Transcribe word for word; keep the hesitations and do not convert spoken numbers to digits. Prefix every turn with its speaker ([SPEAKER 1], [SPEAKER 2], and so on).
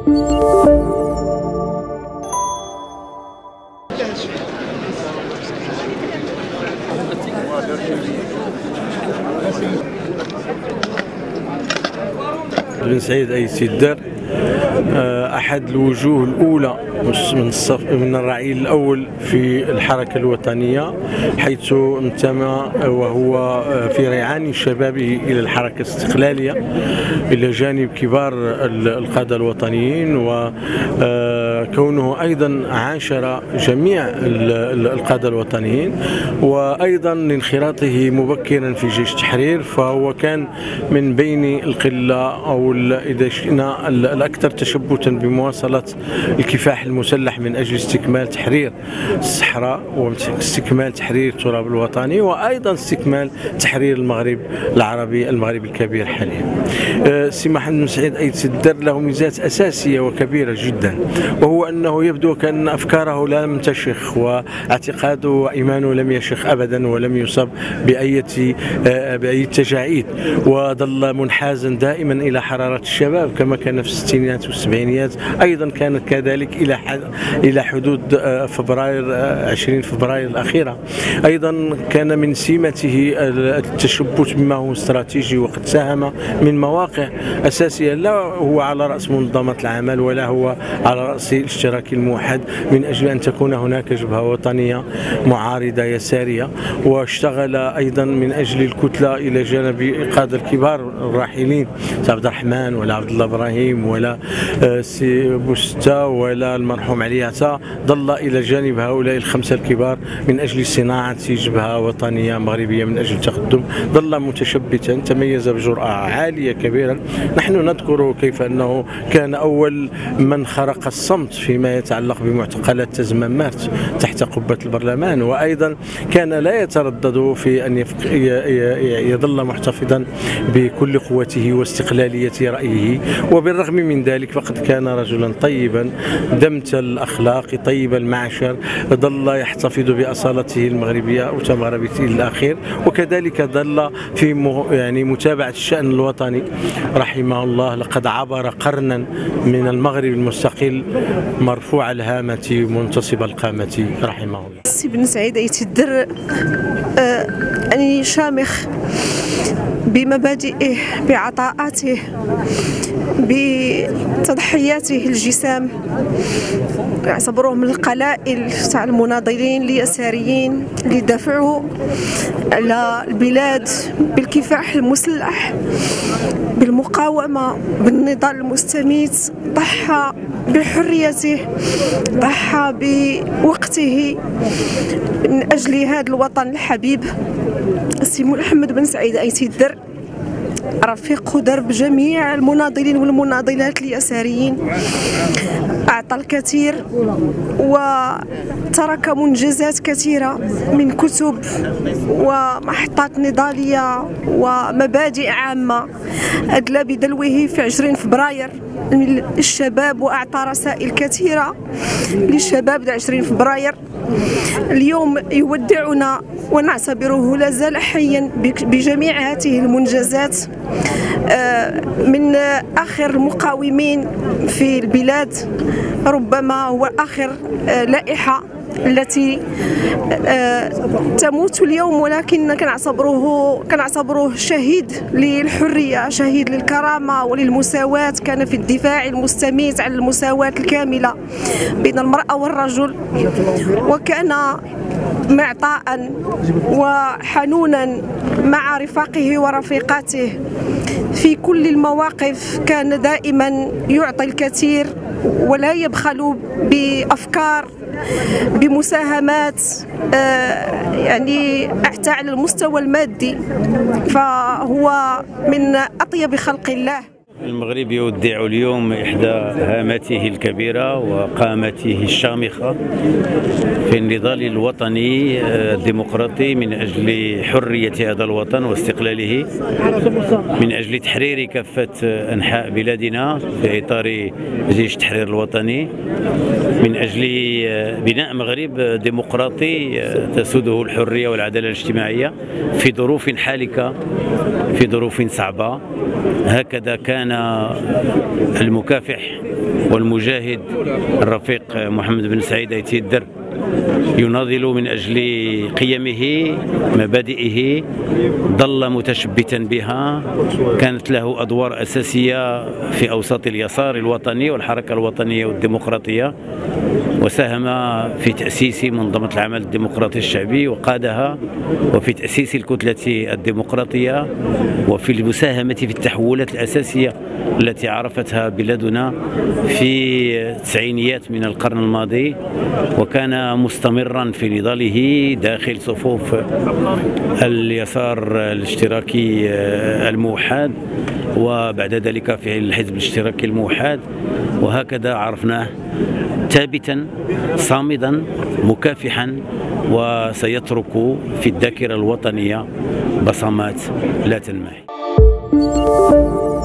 [SPEAKER 1] بن سعيد أيد سيدار أحد الوجوه الأولى من الصف من الرعيل الأول في الحركة الوطنية، حيث انتمى وهو في ريعان شبابه إلى الحركة الاستقلالية إلى جانب كبار القادة الوطنيين، وكونه أيضا عاشر جميع القادة الوطنيين، وأيضا لانخراطه مبكرا في جيش التحرير، فهو كان من بين القلة أو إذا شئنا الأكثر تشبثا بمواصلة الكفاح المسلح من أجل استكمال تحرير الصحراء واستكمال تحرير التراب الوطني، وأيضا استكمال تحرير المغرب العربي المغرب الكبير حاليا. سي محمد بن سعيد أيد سيدار له ميزات أساسية وكبيرة جدا، وهو أنه يبدو كأن أفكاره لم تشخ واعتقاده وإيمانه لم يشخ أبدا ولم يصب بأي بأي تجاعيد، وظل منحازا دائما إلى حرارة الشباب كما كان في الستينات والسبعينيات، أيضا كان كذلك إلى إلى حدود فبراير عشرين فبراير الأخيرة. أيضا كان من سمته التشبث بما هو استراتيجي، وقد ساهم من مواقع أساسية، لا هو على رأس منظمة العمل ولا هو على رأس الاشتراك الموحد، من أجل أن تكون هناك جبهة وطنية معارضة يسارية، واشتغل أيضا من أجل الكتلة إلى جانب القادة الكبار الراحلين عبد الرحمن ولا عبد الله إبراهيم ولا سي بوستا ولا المرحوم علي عطا، ظل إلى جانب هؤلاء الخمسة الكبار من أجل صناعة جبهة وطنية مغربية من أجل التقدم. ظل متشبثا، تميز بجرأة عالية كبيرا. نحن نذكر كيف أنه كان أول من خرق الصمت فيما يتعلق بمعتقلات تزمامات تحت قبة البرلمان، وأيضا كان لا يتردد في أن يظل محتفظا بكل قوته واستقلالية رأيه، وبالرغم من ذلك فقد كان رجلا طيبا دمت الأخلاق طيب المعشر، ظل يحتفظ بأصالته المغربية وتمغربيته الأخير، وكذلك ظل في يعني متابعة الشأن الوطني رحمه الله. لقد عبر قرنا من المغرب المستقل مرفوع الهامة منتصب القامة رحمه الله.
[SPEAKER 2] سي بن سعيد أيد سيدار يعني شامخ بمبادئه، بعطاءاته، بتضحياته الجسام، يعتبروه من القلائل تاع المناضلين اليساريين اللي دافعوا على البلاد بالكفاح المسلح، بالمقاومة، بالنضال المستميت، ضحى بحريته، ضحى بوقته من أجل هذا الوطن الحبيب. سي محمد بن سعيد أيد سيدار رفيق درب جميع المناضلين والمناضلات اليساريين، أعطى الكثير وترك منجزات كثيرة من كتب ومحطات نضالية ومبادئ عامة أدلى بدلوه في عشرين فبراير للشباب، وأعطى رسائل كثيرة للشباب عشرين فبراير. اليوم يودعنا ونعتبره لا زال حيا بجميع هذه المنجزات، من آخر المقاومين في البلاد، ربما هو آخر لائحة التي تموت اليوم، ولكن كنعتبروه كنعتبروه شهيد للحرية، شهيد للكرامة وللمساواة. كان في الدفاع المستميت على المساواة الكاملة بين المرأة والرجل، وكان معطاء وحنونا مع رفاقه ورفيقاته في كل المواقف. كان دائما يعطي الكثير ولا يبخل بأفكار، بمساهمات، يعني حتى على المستوى المادي، فهو من أطيب خلق الله.
[SPEAKER 3] المغرب يودع اليوم إحدى هامته الكبيرة وقامته الشامخة في النضال الوطني الديمقراطي من أجل حرية هذا الوطن واستقلاله، من أجل تحرير كافة أنحاء بلادنا في إطار جيش التحرير الوطني، من أجل بناء مغرب ديمقراطي تسوده الحرية والعدالة الاجتماعية في ظروف حالكة، في ظروف صعبة. هكذا كان المكافح والمجاهد الرفيق محمد بن سعيد آيت الدر يناضل من أجل قيمه مبادئه، ظل متشبتا بها، كانت له أدوار أساسية في أوساط اليسار الوطني والحركة الوطنية والديمقراطية، وساهم في تأسيس منظمة العمل الديمقراطي الشعبي وقادها، وفي تأسيس الكتلة الديمقراطية، وفي المساهمة في التحولات الأساسية التي عرفتها بلادنا في التسعينيات من القرن الماضي، وكان مستمرا في نضاله داخل صفوف اليسار الاشتراكي الموحد، وبعد ذلك في الحزب الاشتراكي الموحد، وهكذا عرفناه ثابتا صامدا مكافحا، وسيترك في الذاكرة الوطنية بصمات لا تنمحي.